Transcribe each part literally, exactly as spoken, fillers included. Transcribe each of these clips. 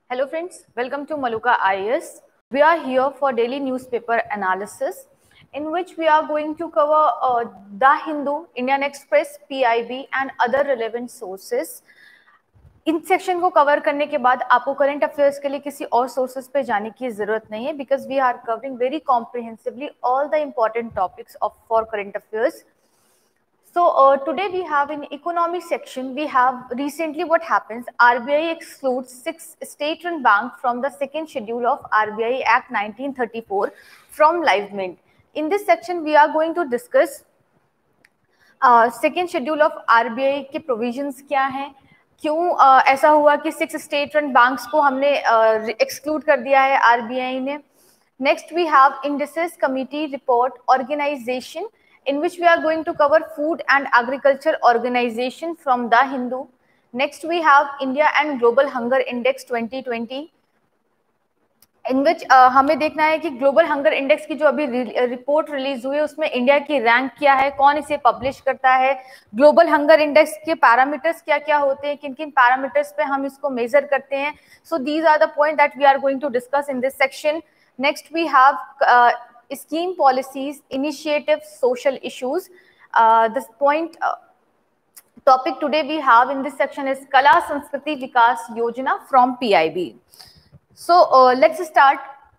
Hello friends, welcome to Maluka I A S. We are here for daily newspaper analysis in which we are going to cover uh, The Hindu, Indian Express, P I B and other relevant sources. इन section को cover करने के बाद आपको current affairs के लिए किसी और सोर्सेज पे जाने की जरूरत नहीं है because we are covering very comprehensively all the important topics of for current affairs. So uh, today we have in economy section, we have recently what happens, R B I excludes six state-run banks from the second schedule of R B I Act nineteen thirty-four from live mint. In this section we are going to discuss uh, second schedule of R B I के provisions क्या हैं, क्यों uh, ऐसा हुआ कि six state-run banks को हमने uh, exclude कर दिया है R B I ने. Next we have indices committee report organization in which we are going to cover food and agriculture organization from The Hindu. Next we have India and Global Hunger Index twenty twenty in which uh, हमें देखना है कि global hunger index की जो अभी report release हुई है उसमें इंडिया की रैंक क्या है, कौन इसे पब्लिश करता है, ग्लोबल हंगर इंडेक्स के पैरामीटर्स क्या क्या होते हैं, किन किन पैरामीटर्स पे हम इसको मेजर करते हैं. So these are the point that we are going to discuss in this section. Next we have uh, scheme policies, initiatives, social issues. Uh, this point uh, topic today we have in this section is Kala Sanskriti Vikas Yojana from P I B. So uh, let's start.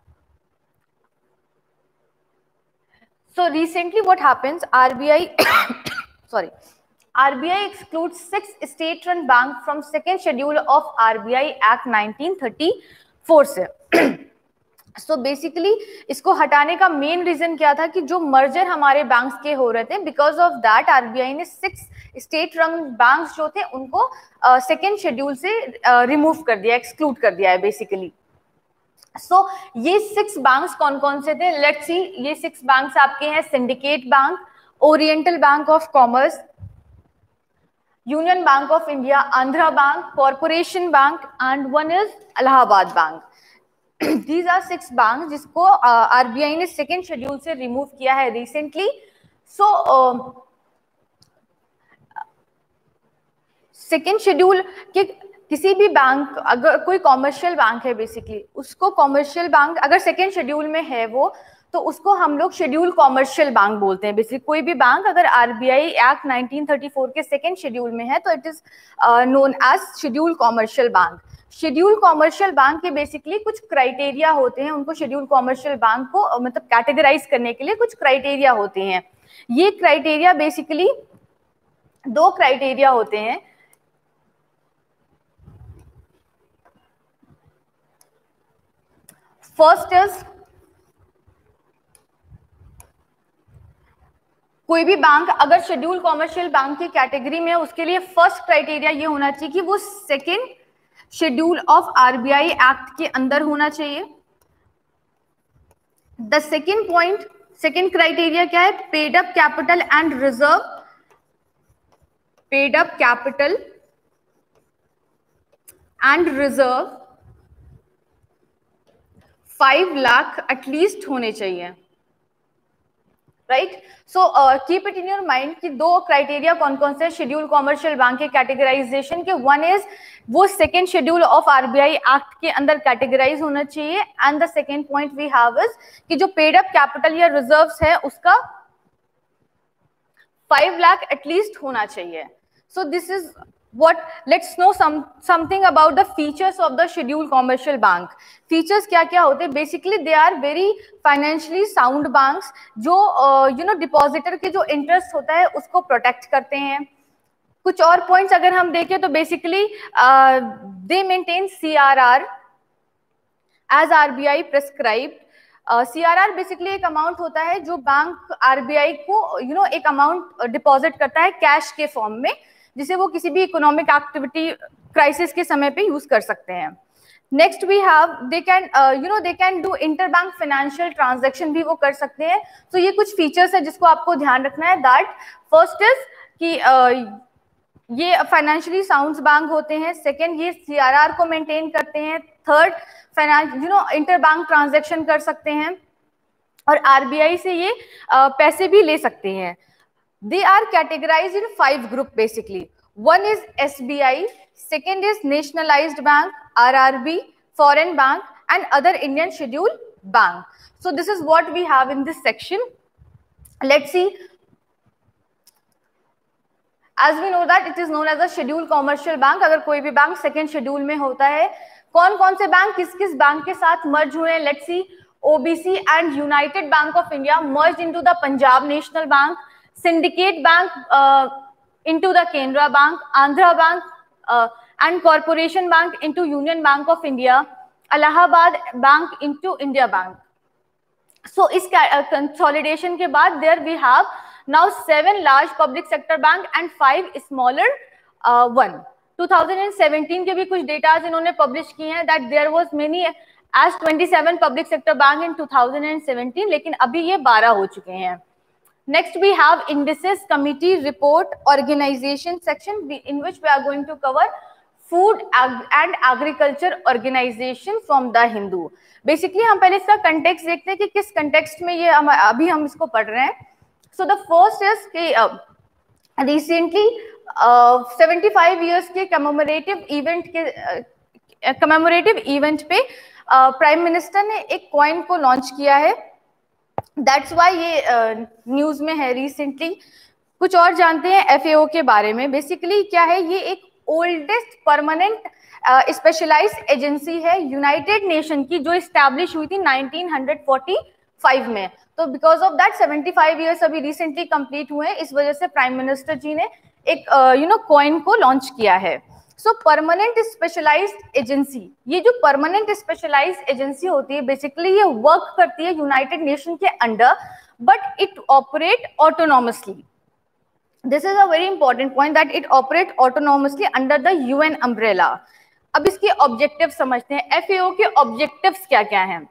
So recently what happens, R B I sorry R B I excludes six state-run banks from second schedule of R B I Act nineteen thirty-four से. सो so basically इसको हटाने का main reason क्या था कि जो merger हमारे banks के हो रहे थे, बिकॉज ऑफ दैट आरबीआई ने सिक्स स्टेट रन बैंक्स जो थे उनको सेकेंड uh, शेड्यूल से रिमूव uh, कर दिया, एक्सक्लूड कर दिया है बेसिकली. सो so, ये सिक्स बैंक्स कौन कौन से थे, लेट्स सी. ये सिक्स बैंक्स आपके हैं Syndicate Bank, Oriental Bank of Commerce, Union Bank of India, Andhra Bank, Corporation Bank and one is Allahabad Bank. These are six banks जिसको आरबीआई ने सेकेंड शेड्यूल से रिमूव किया है रिसेंटली. सो सेकेंड शेड्यूल के किसी भी बैंक, अगर कोई कॉमर्शियल बैंक है बेसिकली, उसको कॉमर्शियल बैंक अगर सेकेंड शेड्यूल में है वो, तो उसको हम लोग शेड्यूल कॉमर्शियल बैंक बोलते हैं. बेसिकली कोई भी बैंक अगर RBI act nineteen thirty four के सेकेंड शेड्यूल में है तो it is known as schedule commercial bank. Schedule commercial bank के बेसिकली कुछ क्राइटेरिया होते हैं, उनको शेड्यूल कॉमर्शियल बैंक को मतलब कैटेगराइज करने के लिए कुछ क्राइटेरिया होते हैं. ये क्राइटेरिया बेसिकली दो क्राइटेरिया होते हैं. फर्स्ट इज, कोई भी बैंक अगर शेड्यूल कॉमर्शियल बैंक की कैटेगरी में है उसके लिए फर्स्ट क्राइटेरिया ये होना चाहिए कि वो second schedule of RBI act के अंदर होना चाहिए. The second point, second criteria क्या है, paid up capital and reserve, paid up capital and reserve five lakh at least होने चाहिए. Right. So keep it in your mind कि दो क्राइटेरिया कौन कौन से शेड्यूल कॉमर्शियल बैंक के कैटेगराइजेशन के. वन इज वो second schedule of RBI act के अंदर कैटेगराइज होना चाहिए, and the second point we have is कि जो पेड अप कैपिटल या रिजर्व्स है उसका फाइव लाख एटलीस्ट होना चाहिए. So this is what, let's know some something about the features of the scheduled commercial bank. features क्या क्या होते हैं, basically they are very financially sound banks जो you know डिपॉजिटर के जो इंटरेस्ट होता है उसको प्रोटेक्ट करते हैं. कुछ और पॉइंट्स अगर हम देखें तो basically they maintain CRR as RBI prescribed. CRR basically एक अमाउंट होता है जो बैंक आरबीआई को यू you नो know, एक अमाउंट डिपॉजिट करता है कैश के फॉर्म में, जिसे वो किसी भी इकोनॉमिक एक्टिविटी क्राइसिस के समय पे यूज कर सकते हैं. Next we have they can you know they can do inter bank financial transaction भी वो कर सकते हैं. तो ये कुछ फीचर्स है जिसको आपको ध्यान रखना है. दैट फर्स्ट इज कि uh, ये फाइनेंशियली साउंड बैंक होते हैं. सेकेंड, ये सीआरआर को मेंटेन करते हैं. Third, finance you know inter bank transaction कर सकते हैं और आरबीआई से ये uh, पैसे भी ले सकते हैं. They are categorized in five group basically. One is S B I, second is Nationalized Bank, R R B, foreign bank and other Indian scheduled bank. So this is what we have in this section. Let's see. As we know that it is known as a scheduled commercial bank. अगर कोई भी bank second schedule में होता है, कौन कौन से bank किस किस बैंक के साथ मर्ज हुए हैं? Let's see. O B C and United Bank of India merged into the Punjab National Bank, Syndicate Bank uh, into the Canara Bank, Andhra Bank uh, and Corporation Bank into Union Bank of India, Allahabad Bank into India Bank. So इस consolidation के बाद there we have now seven large public sector bank and five smaller uh, one. twenty seventeen के भी कुछ datas इन्होंने publish किए हैं that there was many as twenty-seven public sector bank in twenty seventeen, लेकिन अभी ये बारह हो चुके हैं. Next we have indices committee report organization section in which we are going to cover food and agriculture organization from the Hindu. Basically हम पहले इसका context देखते हैं कि किस context में ये हम अभी हम इसको पढ़ रहे हैं. So the first is कि uh, recently uh, seventy-five years के commemorative event के uh, commemorative event पे प्राइम uh, मिनिस्टर ने एक कॉइन को लॉन्च किया है. दैट्स वाई ये न्यूज uh, में है रिसेंटली. कुछ और जानते हैं एफ ए ओ के बारे में. बेसिकली क्या है, ये एक ओल्डेस्ट परमानेंट स्पेशलाइज्ड एजेंसी है यूनाइटेड नेशन की, जो इस्टेब्लिश हुई थी नाइनटीन फोर्टी फाइव में. तो because of that seventy five years अभी रिसेंटली कंप्लीट हुए हैं, इस वजह से प्राइम मिनिस्टर जी ने एक यू नो कॉइन को लॉन्च किया है. सो परमानेंट स्पेशलाइज्ड एजेंसी, ये जो परमानेंट स्पेशलाइज्ड एजेंसी होती है बेसिकली ये वर्क करती है यूनाइटेड नेशन के under, but it operate autonomously. This is a very important point that it operate autonomously under the UN umbrella. अब इसके ऑब्जेक्टिव समझते हैं. एफ ए ओ के ऑब्जेक्टिव्स क्या क्या हैं?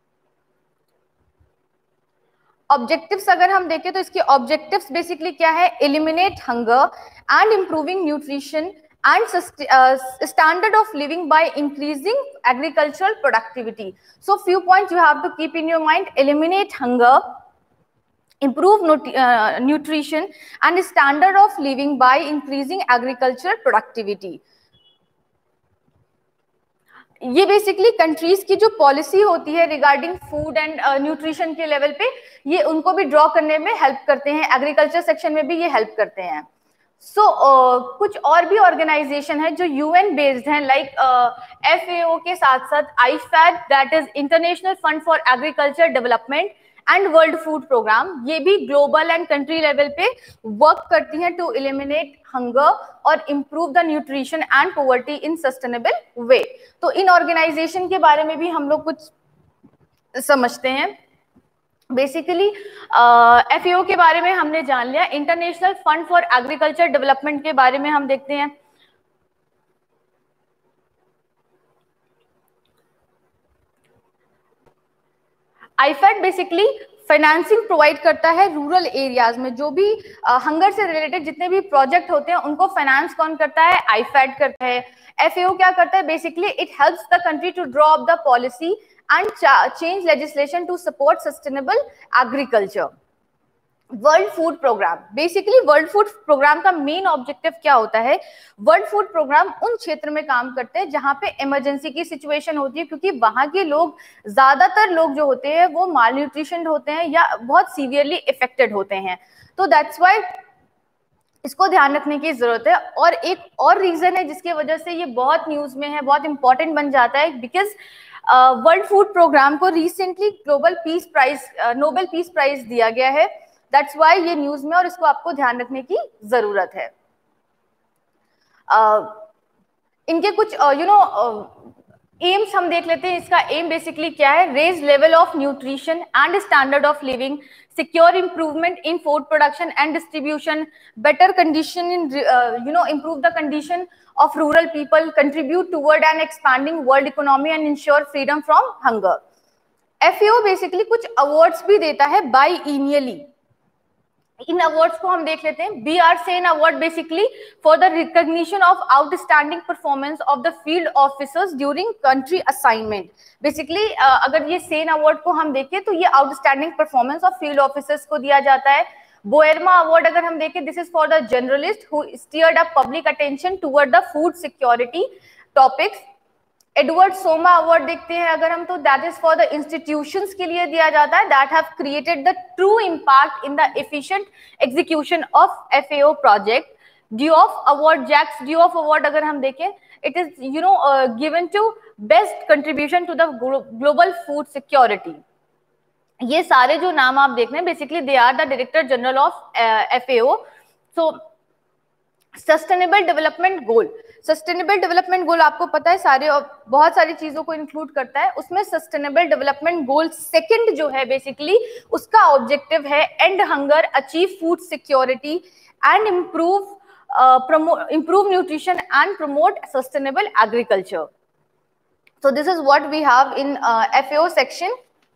ऑब्जेक्टिव्स अगर हम देखें तो इसके ऑब्जेक्टिव्स बेसिकली क्या है? Eliminate hunger and improving nutrition and uh, standard of living by increasing agricultural productivity. So few points you have to keep in your mind: eliminate hunger, improve uh, nutrition and standard of living by increasing agricultural productivity. ये basically countries की जो policy होती है regarding food and nutrition के level पे, ये उनको भी ड्रॉ करने में हेल्प करते हैं. एग्रीकल्चर सेक्शन में भी ये हेल्प करते हैं. सो so, uh, कुछ और भी ऑर्गेनाइजेशन है जो यूएन बेस्ड हैं, लाइक एफ ए ओ के साथ साथ IFAD that is International Fund for Agriculture Development and World Food Programme. ये भी ग्लोबल एंड कंट्री लेवल पे वर्क करती हैं टू एलिमिनेट हंगर और improve the nutrition and poverty in sustainable way. तो इन ऑर्गेनाइजेशन के बारे में भी हम लोग कुछ समझते हैं. बेसिकली एफ ए ओ के बारे में हमने जान लिया. International Fund for Agriculture Development के बारे में हम देखते हैं. आईफेड बेसिकली फाइनेंसिंग प्रोवाइड करता है रूरल एरियाज में. जो भी हंगर uh, से रिलेटेड जितने भी प्रोजेक्ट होते हैं उनको फाइनेंस कौन करता है? आईफेड करता है. एफ ए ओ क्या करता है? Basically it helps the country to draw up the policy and change legislation to support sustainable agriculture. World Food Programme, basically World Food Programme का मेन ऑब्जेक्टिव क्या होता है? वर्ल्ड फूड प्रोग्राम उन क्षेत्र में काम करते हैं जहां पे इमरजेंसी की सिचुएशन होती है, क्योंकि वहां के लोग, ज्यादातर लोग जो होते हैं वो माल न्यूट्रिशन होते हैं या बहुत सीवियरली इफेक्टेड होते हैं. तो दैट्स वाई इसको ध्यान रखने की जरूरत है. और एक और रीजन है जिसकी वजह से ये बहुत न्यूज में है, बहुत इंपॉर्टेंट बन जाता है, बिकॉज वर्ल्ड फूड प्रोग्राम को recently global peace prize, Nobel Peace Prize दिया गया है. दैट्स वाई ये न्यूज में, और इसको आपको ध्यान रखने की जरूरत है. uh, इनके कुछ यू नो एम्स हम देख लेते हैं. इसका एम बेसिकली क्या है? Raise level of nutrition and standard of living, secure improvement in food production and distribution, better condition in uh, you know improve the condition of rural people, contribute toward an expanding world economy and ensure freedom from hunger. F A O basically कुछ awards भी देता है बाईएनियली. इन awards को हम देख लेते हैं. B R Sen award basically for the recognition of outstanding performance of the field officers during country assignment. Basically अगर ये सेन अवार्ड को हम देखें तो ये outstanding performance of field officers को दिया जाता है. बोएरमा अवार्ड अगर हम देखें, this is for the journalist who steered up public attention toward the food security topics. Edward Saouma award देखते हैं अगर हम, तो that is for the institutions के लिए दिया जाता है that have created the true impact in the efficient execution of FAO project. Diouf award, Jacques Diouf award अगर हम देखें, it is you know given to best contribution to the global food security. ये सारे जो नाम आप देख रहे हैं basically they are the director general of FAO. So sustainable development goal, sustainable development goal आपको पता है सारे बहुत सारी चीजों को इंक्लूड करता है, उसमें सस्टेनेबल डेवलपमेंट गोल सेकंड जो है बेसिकली उसका ऑब्जेक्टिव है end hunger, achieve food security and improve improve nutrition and promote sustainable agriculture. So this is what we have in FAO section.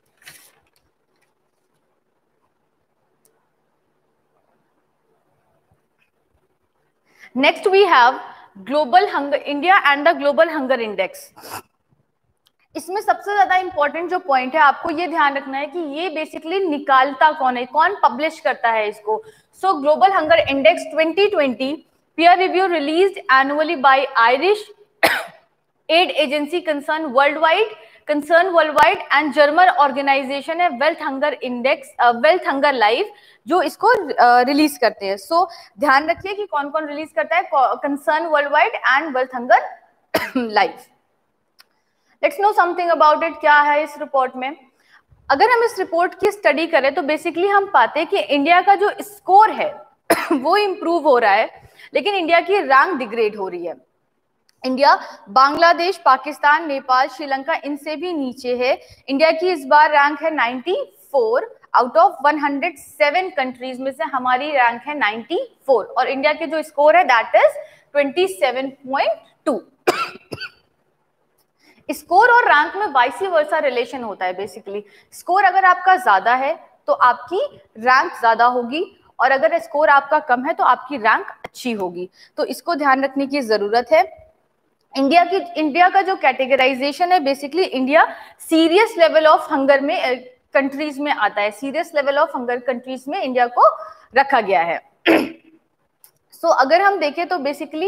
Next we have global hunger, India and the global hunger index। इसमें सबसे ज्यादा important जो point है आपको ये ध्यान रखना है कि ये बेसिकली निकालता कौन है, कौन पब्लिश करता है इसको। So global hunger index twenty twenty, peer review released annually by Irish aid agency concern worldwide concern worldwide and German organization है Welt Hunger index, Welt Hunger Hilfe, जो इसको रिलीज uh, करते हैं। सो so, ध्यान रखिए कि कौन कौन रिलीज करता है, Concern Worldwide and Welt Hunger Hilfe. Let's know something about it, क्या है इस रिपोर्ट में। अगर हम इस रिपोर्ट की स्टडी करें तो बेसिकली हम पाते हैं कि इंडिया का जो स्कोर है वो इम्प्रूव हो रहा है, लेकिन इंडिया की रैंक डिग्रेड हो रही है। इंडिया बांग्लादेश, पाकिस्तान, नेपाल, श्रीलंका इनसे भी नीचे है। इंडिया की इस बार रैंक है ninety four out of one hundred seven countries में से हमारी रैंक है नाइंटी फोर और इंडिया के जो स्कोर है that is twenty seven point two. Score और रैंक में वाइस वर्सा रिलेशन होता है। बेसिकली स्कोर अगर आपका ज्यादा है तो आपकी रैंक ज्यादा होगी और अगर स्कोर आपका कम है तो आपकी रैंक अच्छी होगी, तो इसको ध्यान रखने की जरूरत है। इंडिया की इंडिया का जो कैटेगराइजेशन है basically India serious level of hunger में कंट्रीज में आता है, serious level of hunger countries में इंडिया को रखा गया है। सो so, अगर हम देखें तो बेसिकली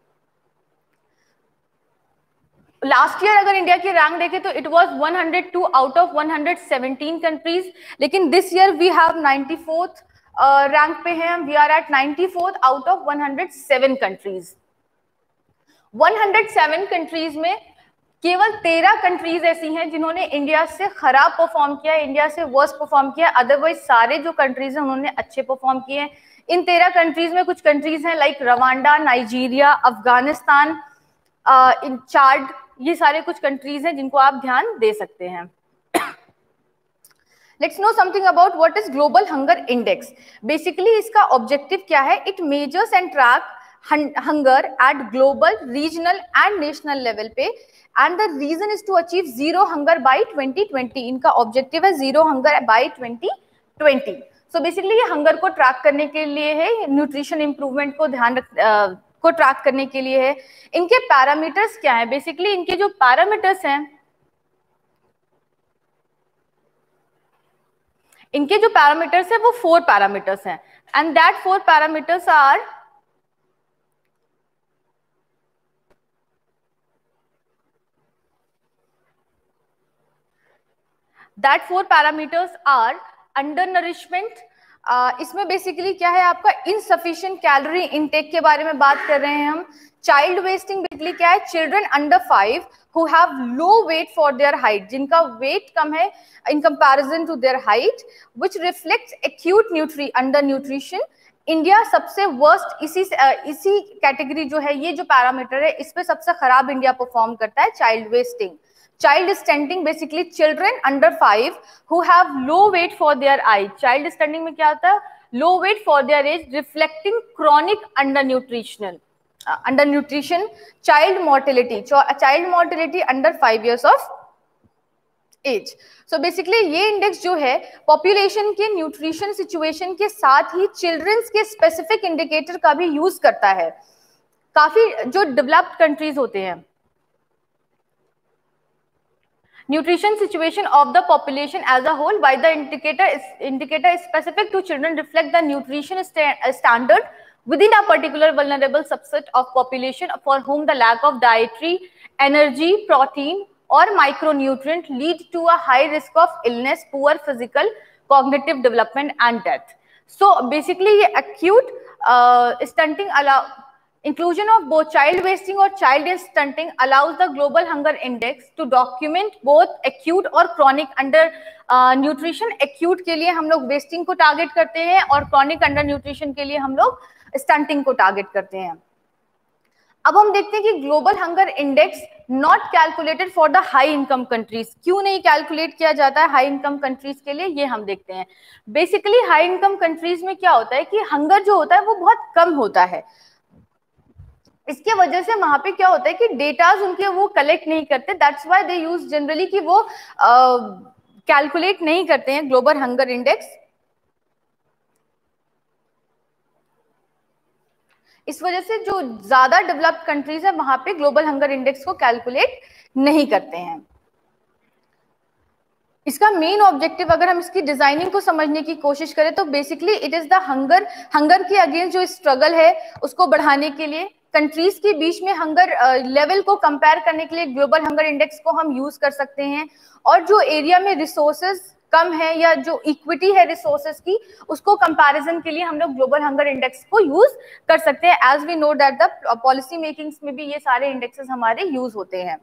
लास्ट ईयर अगर इंडिया की रैंक देखें तो it was one hundred two out of one hundred seventeen countries, लेकिन this year we have ninety fourth rank पे हैं, we are at ninety fourth out of one hundred seven countries. One hundred seven countries में केवल तेरह countries ऐसी हैं जिन्होंने India से खराब परफॉर्म किया है, इंडिया से वर्स्ट परफॉर्म किया, अदरवाइज सारे जो कंट्रीज हैं उन्होंने अच्छे परफॉर्म किए हैं। इन तेरह कंट्रीज में कुछ कंट्रीज हैं लाइक रवांडा, नाइजीरिया, अफगानिस्तान, इन चाड, ये सारे कुछ कंट्रीज हैं जिनको आप ध्यान दे सकते हैं। Let's know something about what is global hunger index. Basically इसका ऑब्जेक्टिव क्या है, it measures and track hunger at global, regional and national level पे, and the reason is to achieve zero hunger by twenty twenty। इनका objective है zero hunger by twenty twenty। So basically ये hunger को track करने के लिए है, nutrition improvement को ध्यान रख uh, को ट्रैक करने के लिए है। इनके पैरामीटर्स क्या है, बेसिकली इनके जो पैरामीटर्स हैं इनके जो पैरामीटर्स है वो फोर पैरामीटर्स हैं, and that four parameters are That four parameters are undernourishment। uh, इसमें बेसिकली क्या है, आपका insufficient calorie intake के बारे में बात कर रहे हैं हम। चाइल्ड वेस्टिंग बेसिकली क्या है, children under five who have low weight for their height, जिनका वेट कम है in comparison to their height, which reflects acute nutri undernutrition। India सबसे वर्स्ट इसी uh, इसी कैटेगरी जो है, ये जो पैरामीटर है इस पे सबसे खराब इंडिया परफॉर्म करता है। Child wasting, child stunting basically children under five who have low weight for their age। child stunting में क्या होता है, low weight for their age reflecting chronic undernutritional uh, undernutrition। child mortality, child mortality under five years of age। so basically ये index जो है population के nutrition situation के साथ ही चिल्ड्रंस के स्पेसिफिक इंडिकेटर का भी यूज करता है। काफी जो डेवलप्ड कंट्रीज होते हैं, nutrition situation of the population as a whole by the indicator is indicator is specific to children reflect the nutrition sta standard within a particular vulnerable subset of population for whom the lack of dietary energy, protein, or micronutrient lead to a high risk of illness, poor physical, cognitive development and death. So basically ये acute uh, stunting allow inclusion of both child wasting और child stunting allows the global hunger index to document both acute और chronic under uh, nutrition. acute के लिए हम लोग wasting को target करते हैं और chronic under nutrition के लिए हम लोग stunting को target करते हैं. अब हम देखते हैं कि global hunger index not calculated for the high income countries. क्यों नहीं कैलकुलेट किया जाता है हाई इनकम कंट्रीज के लिए, ये हम देखते हैं. बेसिकली हाई इनकम कंट्रीज में क्या होता है कि हंगर जो होता है वो बहुत कम होता है. इसके वजह से वहां पे क्या होता है कि डेटाज उनके वो कलेक्ट नहीं करते. That's why they use generally कि वो कैलकुलेट uh, नहीं करते हैं ग्लोबल हंगर इंडेक्स. इस वजह से जो ज्यादा डेवलप्ड कंट्रीज है वहां पे ग्लोबल हंगर इंडेक्स को कैलकुलेट नहीं करते हैं. इसका मेन ऑब्जेक्टिव अगर हम इसकी डिजाइनिंग को समझने की कोशिश करें तो basically it is the hunger hunger के अगेंस्ट जो स्ट्रगल है उसको बढ़ाने के लिए, कंट्रीज के बीच में हंगर लेवल uh, को कंपेयर करने के लिए ग्लोबल हंगर इंडेक्स को हम यूज कर सकते हैं. और जो एरिया में रिसोर्सेज कम है या जो इक्विटी है रिसोर्सेज की, उसको कंपैरिजन के लिए हम लोग ग्लोबल हंगर इंडेक्स को यूज कर सकते हैं. As we know that the policy makings में भी ये सारे इंडेक्सेस हमारे यूज होते हैं.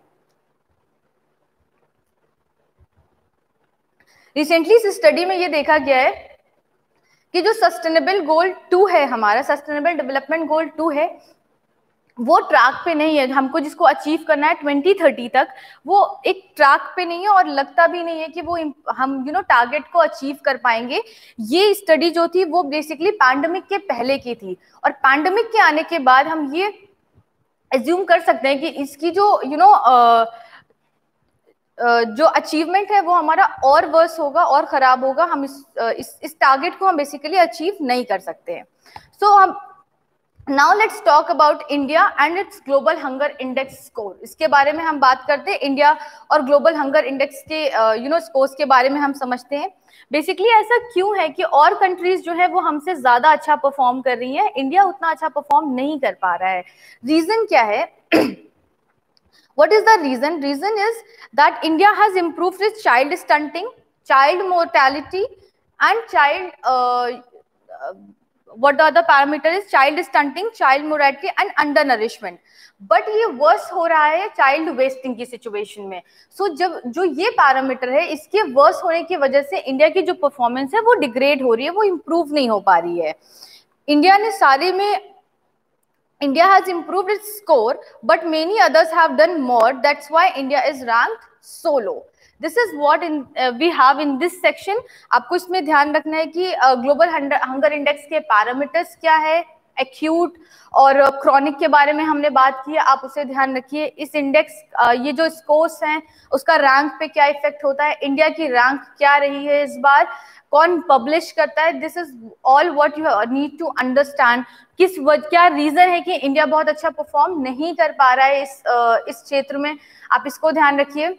रिसेंटली इस स्टडी में ये देखा गया है कि जो सस्टेनेबल गोल टू है, हमारा सस्टेनेबल डेवलपमेंट गोल टू है, वो ट्रैक पे नहीं है. हमको जिसको अचीव करना है ट्वेंटी थर्टी तक, वो एक ट्रैक पे नहीं है और लगता भी नहीं है कि वो हम यू नो टारगेट को अचीव कर पाएंगे. ये स्टडी जो थी वो बेसिकली पैंडेमिक के पहले की थी और पैंडेमिक के आने के बाद हम ये एज्यूम कर सकते हैं कि इसकी जो you you know know, uh, uh, जो अचीवमेंट है वो हमारा और वर्स होगा और खराब होगा. हम इस uh, इस, इस टारगेट को हम बेसिकली अचीव नहीं कर सकते हैं. सो so, हम Now let's talk about India and its global hunger index score. इसके बारे में हम बात करते हैं. इंडिया और ग्लोबल हंगर इंडेक्स के यू नो स्कोर्स के बारे में हम समझते हैं. बेसिकली ऐसा क्यों है कि और कंट्रीज जो है वो हमसे ज्यादा अच्छा परफॉर्म कर रही हैं, इंडिया उतना अच्छा परफॉर्म नहीं कर पा रहा है. रीजन क्या है? What is the reason? Reason is that India has improved its child stunting, child mortality and child uh, uh, what the other parameter is child stunting, child mortality and undernourishment. But ये worse हो रहा है child wasting की situation में. सो so, जब जो ये parameter है इसके वर्स होने की वजह से इंडिया की जो परफॉर्मेंस है वो डिग्रेड हो रही है, वो इम्प्रूव नहीं हो पा रही है. इंडिया ने सारे में India has improved its score but many others have done more. That's why India is ranked so low. This is what in uh, we have in this section. आपको इसमें ध्यान रखना है कि ग्लोबल हंगर इंडेक्स के parameters क्या है, acute और क्रॉनिक uh, के बारे में हमने बात की है, आप उसे ध्यान रखिए. इस इंडेक्स uh, ये जो स्कोर्स हैं उसका रैंक पे क्या इफेक्ट होता है, इंडिया की रैंक क्या रही है इस बार, कौन पब्लिश करता है. This is all what you need to understand. किस क्या रीजन है कि इंडिया बहुत अच्छा परफॉर्म नहीं कर पा रहा है इस uh, इस क्षेत्र में, आप इसको ध्यान रखिए.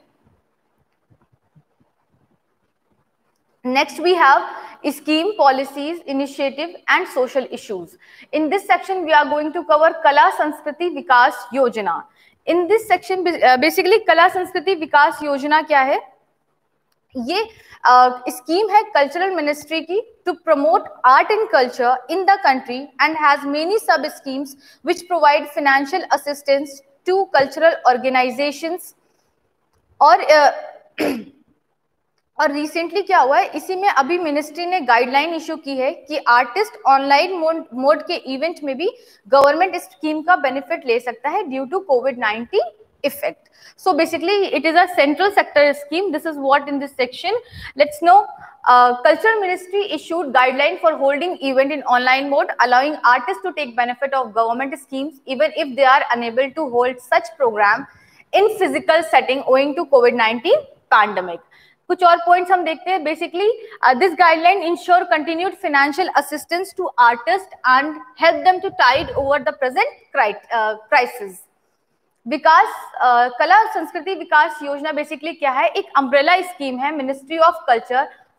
Next we have scheme, policies, initiative and social issues. In this section we are going to cover Kala Sanskriti Vikas Yojana. In this section basically Kala Sanskriti Vikas Yojana क्या है? ये स्कीम uh, है cultural ministry की to promote art and culture in the country and has many sub schemes which provide financial assistance to cultural organisations. और uh, और recently क्या हुआ है, इसी में अभी मिनिस्ट्री ने गाइडलाइन इशू की है कि आर्टिस्ट ऑनलाइन मोड के इवेंट में भी गवर्नमेंट स्कीम का बेनिफिट ले सकता है due to covid nineteen effect. So basically it is a central sector scheme. This is what in this section. Let's know. Cultural ministry issued guideline for holding event in online mode, allowing artists to take benefit of government schemes even if they are unable to hold such program in physical setting owing to covid nineteen pandemic. कुछ और points हम देखते हैं. Basically this guideline ensure continued financial assistance to artist and help them to tide over the present crisis. Vikas uh, Kala Sanskriti Vikas Yojana basically क्या है, एक umbrella scheme है ministry of culture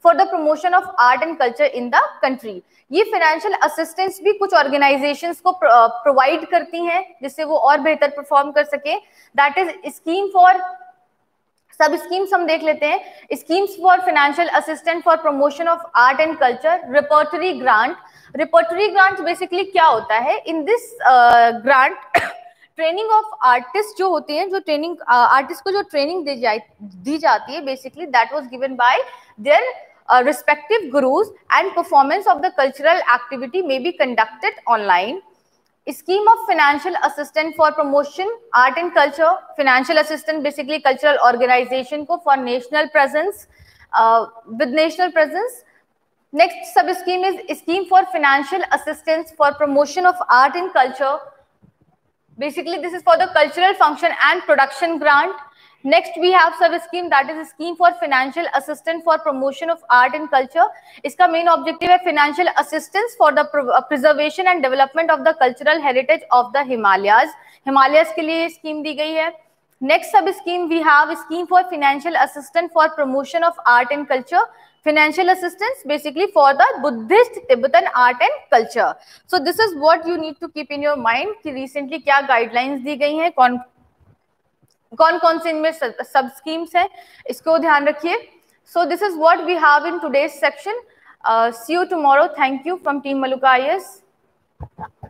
for the promotion of art and culture in the country. ये financial assistance भी कुछ organisations को provide uh, करती हैं जिससे वो और बेहतर परफॉर्म कर सके। That is scheme for, sub schemes हम देख लेते हैं। Schemes for financial assistant for promotion of art and culture, repertory grant. Repertory grant basically क्या होता है? In this grant training of artist जो होते हैं, जो ट्रेनिंग आर्टिस्ट को जो ट्रेनिंग दी जाए दी जाती है basically that was given by their respective gurus and performance of the cultural activity may be conducted online. Scheme of financial assistance for promotion art and culture. Financial assistance basically cultural organization को for national presence, uh, with national presence. Next sub scheme is scheme for financial assistance for promotion of art and culture. Basically this is for the cultural function and production grant. Next we have sub scheme that is a scheme for financial assistance for promotion of art and culture. इसका main objective है financial assistance for the preservation and development of the cultural heritage of the Himalayas. Himalayas के लिए scheme दी गई है। Next sub scheme we have scheme for financial assistance for promotion of art and culture. Financial assistance basically for the Buddhist Tibetan art and culture. So this is what you need to keep in your mind कि recently क्या guidelines दी गई हैं, कौन कौन कौन से इनमें सब स्कीम्स हैं, इसको ध्यान रखिए। So this is what we have in today's section. See you tomorrow. Thank you from team Maluka I A S.